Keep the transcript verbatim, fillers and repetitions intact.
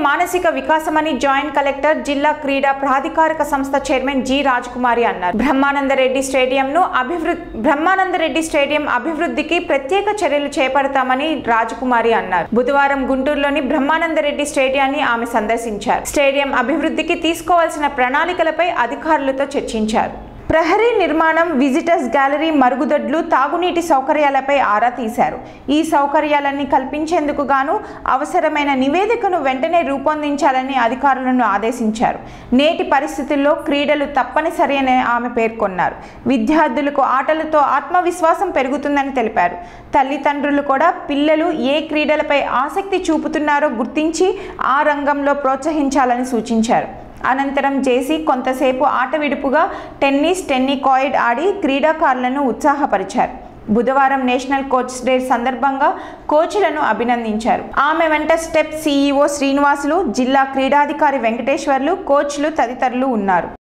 మానసిక వికాసమని joint collector జిల్లా క్రీడా ప్రాధికారిక సంస్థ చైర్మన్ జి రాజకుమారి అన్నారు. బ్రహ్మానందరెడ్డి స్టేడియంను అభివృద్ధి బ్రహ్మానందరెడ్డి స్టేడియం అభివృద్ధికి ప్రత్యేక చర్యలు చేపడతామని రాజకుమారి అన్నారు. బుధవారం గుంటూరులోని బ్రహ్మానందరెడ్డి స్టేడియాన్ని ఆమె సందర్శించారు. స్టేడియం అభివృద్ధికి తీసుకోవాల్సిన ప్రణాళికలపై అధికారులతో చర్చించారు. ప్రహరీ నిర్మాణం, విజిటర్స్ గ్యాలరీ, మరుగుదొడ్లు, తాగునీటి సౌకర్యాలపై ఆరా తీశారు. ఈ సౌకర్యాలన్నీ కల్పించేందుకు గాను అవసరమైన నివేదికను వెంటనే రూపొందించాలని అధికారులను ఆదేశించారు. నేటి పరిస్థితుల్లో క్రీడలు తప్పనిసరి అని ఆమె పేర్కొన్నారు. విద్యార్థులకు ఆటలతో ఆత్మవిశ్వాసం పెరుగుతుందని తెలిపారు. తల్లిదండ్రులు కూడా పిల్లలు ఏ క్రీడలపై ఆసక్తి చూపుతున్నారో గుర్తించి ఆ రంగంలో ప్రోత్సహించాలని సూచించారు. అనంతరం జేసీ కొంతసేపు ఆట విడుపుగా టెన్నిస్, టెన్నికాయిడ్ ఆడి క్రీడాకారులను ఉత్సాహపరిచారు. బుధవారం నేషనల్ కోచ్ డే సందర్భంగా కోచ్లను అభినందించారు. ఆమె వెంట స్టెప్ సీఈఓ శ్రీనివాసులు, జిల్లా క్రీడాధికారి వెంకటేశ్వర్లు, కోచ్లు తదితరులు ఉన్నారు.